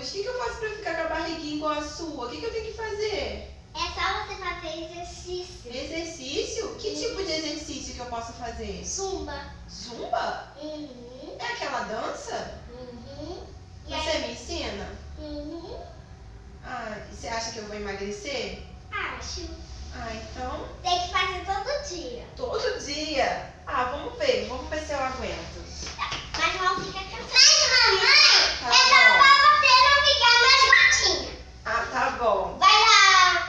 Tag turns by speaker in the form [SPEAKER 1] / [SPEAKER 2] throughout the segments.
[SPEAKER 1] Luz, o que eu faço pra ficar com a barriguinha igual a sua? O que eu tenho que fazer?
[SPEAKER 2] É só você fazer exercício.
[SPEAKER 1] Exercício? Que tipo de exercício que eu posso fazer?
[SPEAKER 2] Zumba.
[SPEAKER 1] Zumba?
[SPEAKER 2] Uhum.
[SPEAKER 1] É aquela dança?
[SPEAKER 2] Uhum.
[SPEAKER 1] Você me ensina?
[SPEAKER 2] Uhum.
[SPEAKER 1] Ah, e você acha que eu vou emagrecer?
[SPEAKER 2] Acho.
[SPEAKER 1] Ah, então...
[SPEAKER 2] Tem que fazer todo dia.
[SPEAKER 1] Todo dia? Ah, vamos ver se eu aguento.
[SPEAKER 2] Mas não fica cansado. Mas, mamãe,
[SPEAKER 1] Tá
[SPEAKER 2] é só
[SPEAKER 1] bom.
[SPEAKER 2] pra você não ficar mais gordinha.
[SPEAKER 1] Ah, tá bom.
[SPEAKER 2] Vai lá.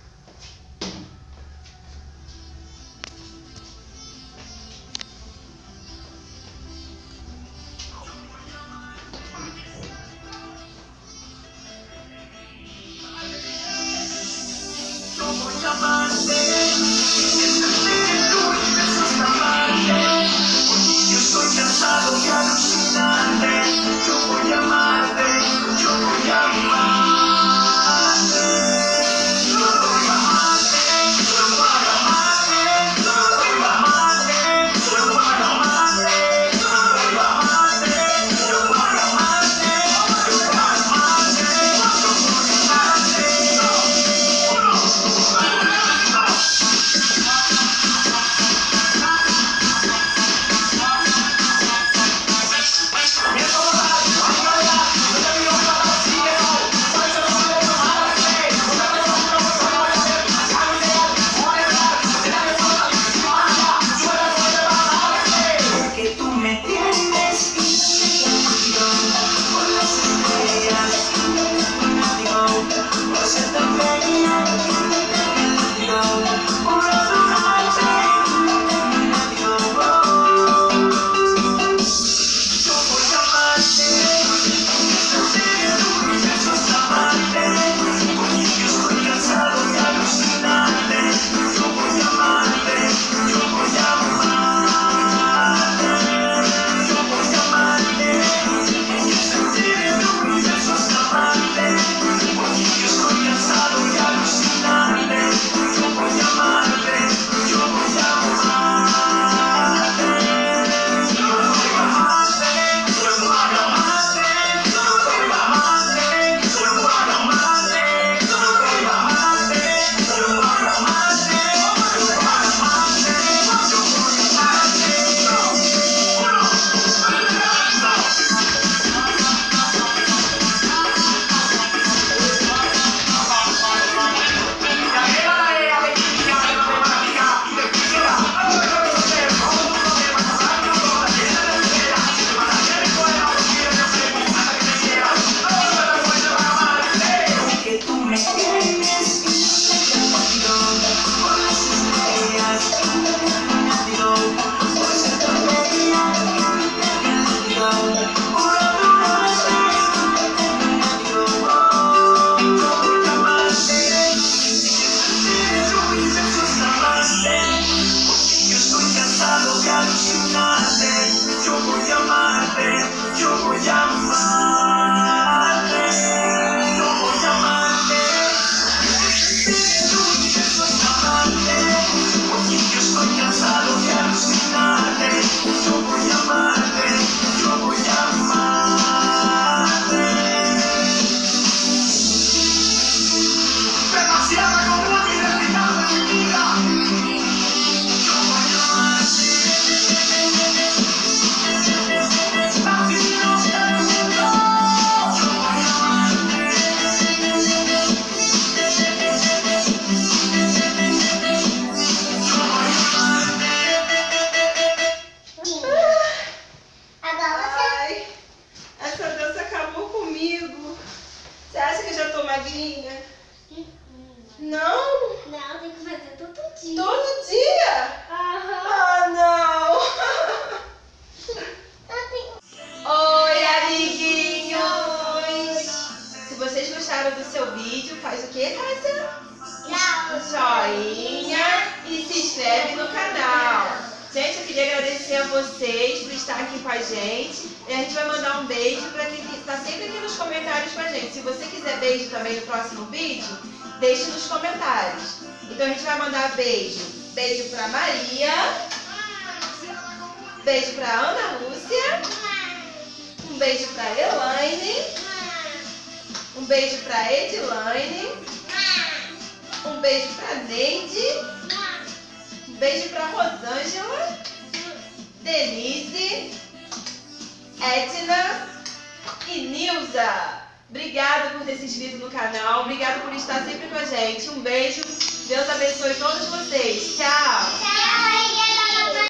[SPEAKER 1] magrinha? Não?
[SPEAKER 2] Não, tem que fazer todo dia.
[SPEAKER 1] Todo dia?
[SPEAKER 2] Aham.
[SPEAKER 1] Ah, não. Oi, amiguinhos. Se vocês gostaram do seu vídeo, faz o que, Cássia? Joinha e se inscreve no canal. Gente, eu queria agradecer a vocês por estar aqui com a gente. E a gente vai mandar um beijo para quem está sempre aqui nos comentários com a gente. Se você quiser beijo também no próximo vídeo, deixe nos comentários. Então a gente vai mandar beijo. Beijo para Maria. Beijo para Ana Lúcia. Um beijo para Elaine. Um beijo pra Edilane. Um beijo pra Neide. Um beijo pra Rosângela. Denise. Edna e Nilza. Obrigada por ter se inscrito no canal. Obrigada por estar sempre com a gente. Um beijo. Deus abençoe todos vocês. Tchau.
[SPEAKER 2] Tchau.